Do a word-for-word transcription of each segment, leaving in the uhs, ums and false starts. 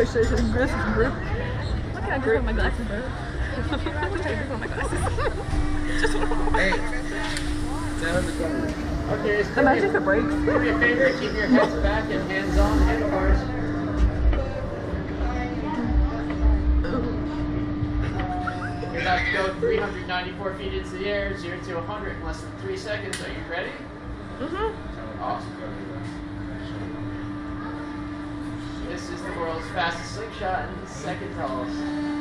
precision. This is grip. Look at I grip my glasses, bro. Look at I grip my glasses. Just one. Hey. Down the corner. Okay, so imagine if it breaks. Do me a favor, keep your heads back and hands on handlebars. You're about to go three hundred ninety-four feet into the air, zero to one hundred in less than three seconds. Are you ready? Mm-hmm. Awesome. This is the world's fastest slingshot and the second tallest.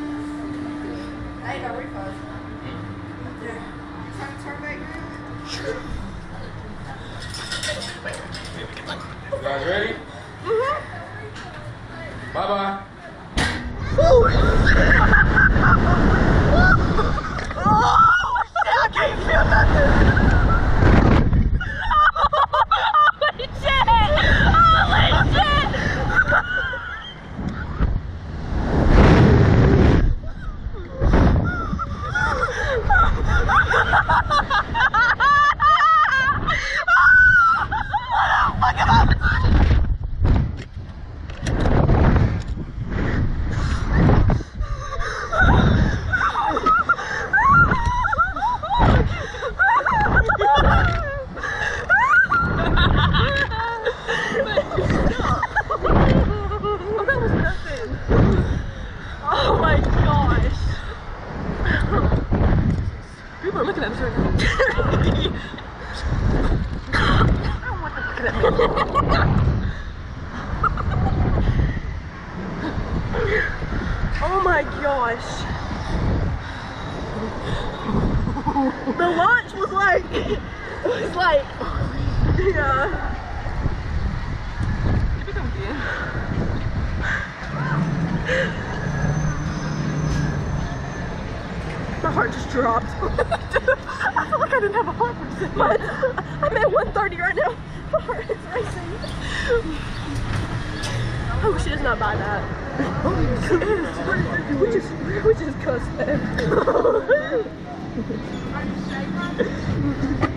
I know we pause. Yeah. Turn, turn back. You guys ready? Mm-hmm. Bye-bye. Oh, shit, I can't feel nothing. Holy shit! Holy shit! Oh my gosh. The launch was like, it was like, yeah. You become gay. My heart just dropped. I feel like I didn't have a heart for a second. I'm at one thirty right now. My heart is racing. Oh, she does not buy that. we just, we just cussed that.